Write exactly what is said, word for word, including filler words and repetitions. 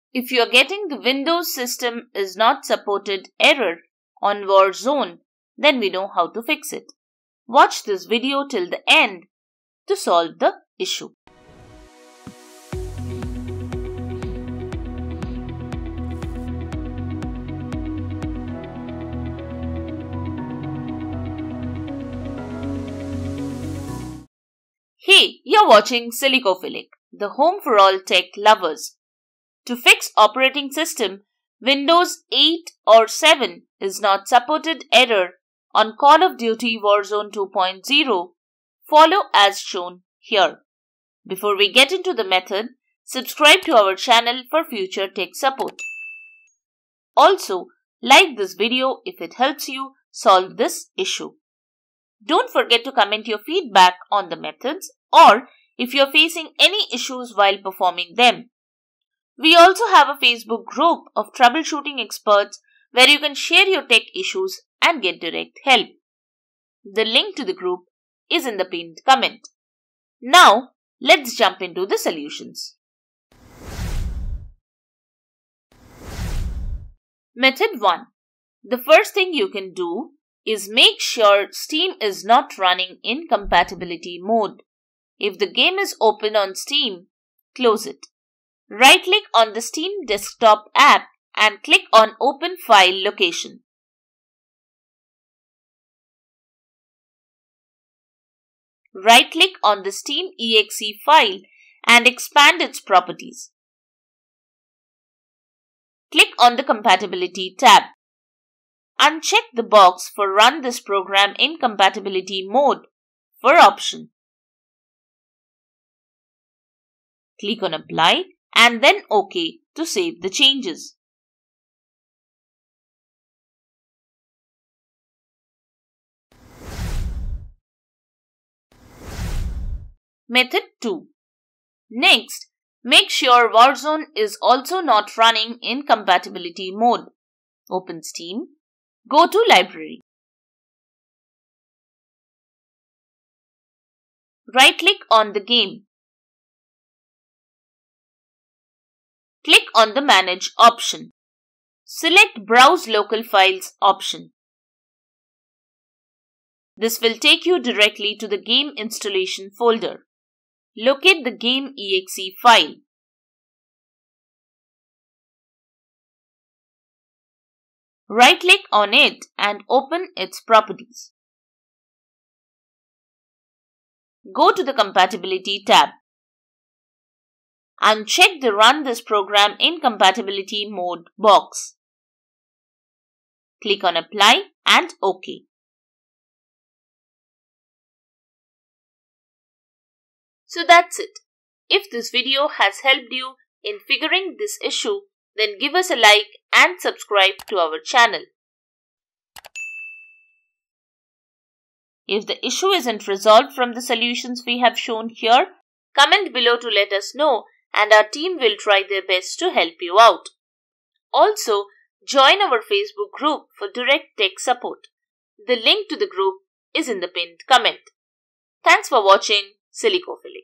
If you are getting the Windows system is not supported error on Warzone, then we know how to fix it. Watch this video till the end to solve the issue. Hey, you're watching Silicophilic, the home for all tech lovers. To fix operating system, Windows eight or seven is not supported error on Call of Duty Warzone two point oh, follow as shown here. Before we get into the method, subscribe to our channel for future tech support. Also, like this video if it helps you solve this issue. Don't forget to comment your feedback on the methods or if you're facing any issues while performing them. We also have a Facebook group of troubleshooting experts where you can share your tech issues and get direct help. The link to the group is in the pinned comment. Now, let's jump into the solutions. Method one. The first thing you can do is make sure Steam is not running in compatibility mode. If the game is open on Steam, close it. Right-click on the Steam desktop app and click on Open File location. Right-click on the Steam E X E file and expand its properties. Click on the Compatibility tab. Uncheck the box for Run this program in compatibility mode for option. Click on Apply and then OK to save the changes. Method two. Next, make sure Warzone is also not running in compatibility mode. Open Steam. Go to Library. Right-click on the game. Click on the Manage option. Select Browse Local Files option. This will take you directly to the game installation folder. Locate the game E X E file. Right-click on it and open its properties. Go to the Compatibility tab. Uncheck the Run this program in compatibility mode box. Click on Apply and OK. So that's it. If this video has helped you in figuring this issue, then give us a like and subscribe to our channel. If the issue isn't resolved from the solutions we have shown here, comment below to let us know and our team will try their best to help you out. Also, join our Facebook group for direct tech support. The link to the group is in the pinned comment. Thanks for watching Silicophilic.